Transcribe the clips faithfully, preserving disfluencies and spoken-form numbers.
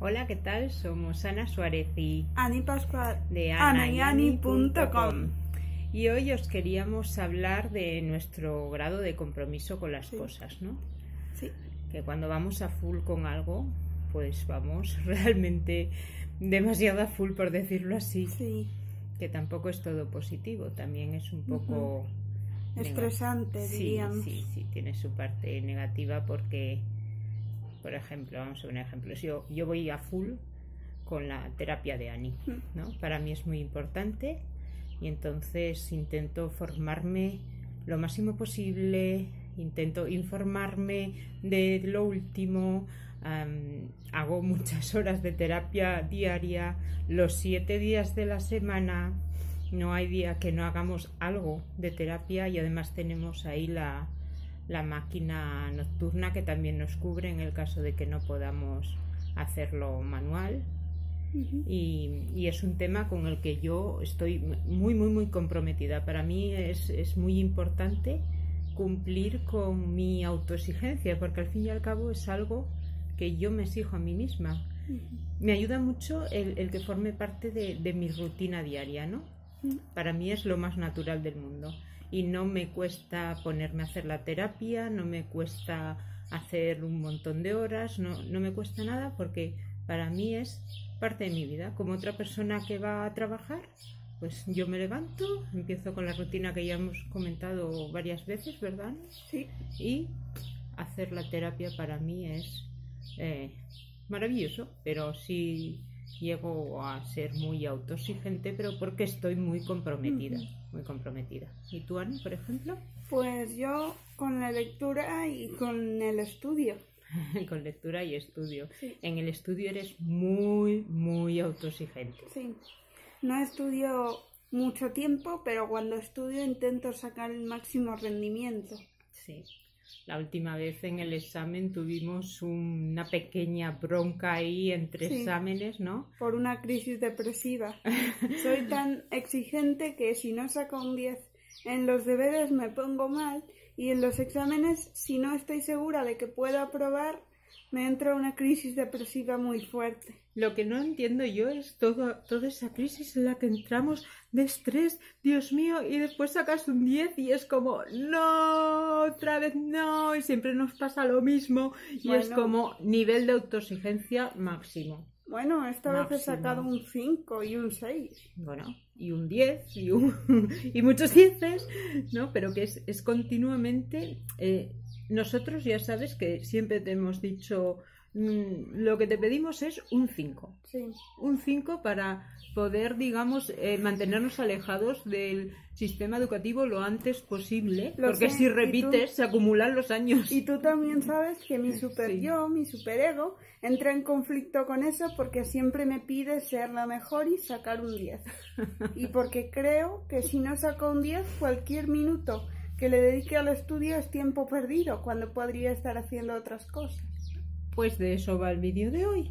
Hola, ¿qué tal? Somos Ana Suárez y Ani Pascual de ana y ani punto com. Y hoy os queríamos hablar de nuestro grado de compromiso con las Sí. cosas, ¿no? Sí. Que cuando vamos a full con algo, pues vamos realmente demasiado a full, por decirlo así. Sí. Que tampoco es todo positivo, también es un poco... Uh-huh. Estresante, sí, diríamos. Sí, sí, tiene su parte negativa porque, por ejemplo, vamos a ver un ejemplo. Yo, yo voy a full con la terapia de Ani, ¿no? Para mí es muy importante y entonces intento formarme lo máximo posible, intento informarme de lo último, um, hago muchas horas de terapia diaria, los siete días de la semana. No hay día que no hagamos algo de terapia y además tenemos ahí la, la máquina nocturna que también nos cubre en el caso de que no podamos hacerlo manual. Uh-huh. y, y es un tema con el que yo estoy muy, muy, muy comprometida. Para mí es, es muy importante cumplir con mi autoexigencia porque al fin y al cabo es algo que yo me exijo a mí misma. Uh-huh. Me ayuda mucho el, el que forme parte de, de mi rutina diaria, ¿no? Para mí es lo más natural del mundo y no me cuesta ponerme a hacer la terapia, no me cuesta hacer un montón de horas, no, no me cuesta nada porque para mí es parte de mi vida. Como otra persona que va a trabajar, pues yo me levanto, empiezo con la rutina que ya hemos comentado varias veces, ¿verdad? Sí. Y hacer la terapia para mí es eh, maravilloso, pero sí... llego a ser muy autoexigente, pero porque estoy muy comprometida, uh-huh. muy comprometida. ¿Y tú, Ani, por ejemplo? Pues yo con la lectura y con el estudio. Con lectura y estudio. Sí. En el estudio eres muy, muy autoexigente. Sí. No estudio mucho tiempo, pero cuando estudio intento sacar el máximo rendimiento. Sí. La última vez en el examen tuvimos una pequeña bronca ahí entre sí. exámenes, ¿no? Por una crisis depresiva. Soy tan exigente que si no saco un diez en los deberes me pongo mal y en los exámenes, si no estoy segura de que puedo aprobar, me entra una crisis depresiva muy fuerte. Lo que no entiendo yo es todo, toda esa crisis en la que entramos de estrés, Dios mío, y después sacas un diez y es como, no, otra vez no, y siempre nos pasa lo mismo, y bueno, es como nivel de autoexigencia máximo. Bueno, esta máximo. vez he sacado un cinco y un seis. Bueno, y un diez y, un, y muchos dieces, ¿no? Pero que es, es continuamente... Eh, nosotros ya sabes que siempre te hemos dicho... lo que te pedimos es un cinco. Sí. Un cinco para poder, digamos, eh, mantenernos alejados del sistema educativo lo antes posible, lo porque sé. Si repites tú, se acumulan los años. Y tú también sabes que mi super sí. yo, mi superego, entra en conflicto con eso porque siempre me pide ser la mejor y sacar un diez. Y porque creo que si no saco un diez, cualquier minuto que le dedique al estudio es tiempo perdido, cuando podría estar haciendo otras cosas. Pues de eso va el vídeo de hoy.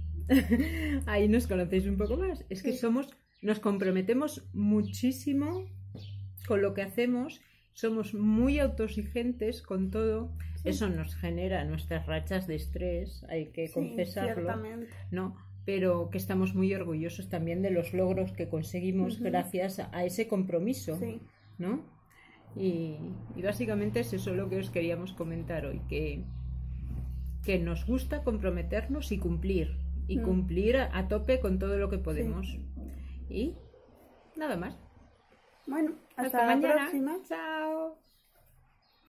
Ahí nos conocéis un poco más. Es que sí. somos, nos comprometemos muchísimo con lo que hacemos, somos muy autoexigentes con todo. Sí. Eso nos genera nuestras rachas de estrés, hay que sí, confesarlo, ¿no? Pero que estamos muy orgullosos también de los logros que conseguimos uh-huh. gracias a, a ese compromiso, sí. ¿no? Y, y básicamente es eso lo que os queríamos comentar hoy, que que nos gusta comprometernos y cumplir y mm. cumplir a, a tope con todo lo que podemos sí. y nada más. Bueno, hasta, hasta la mañana. próxima. Chao.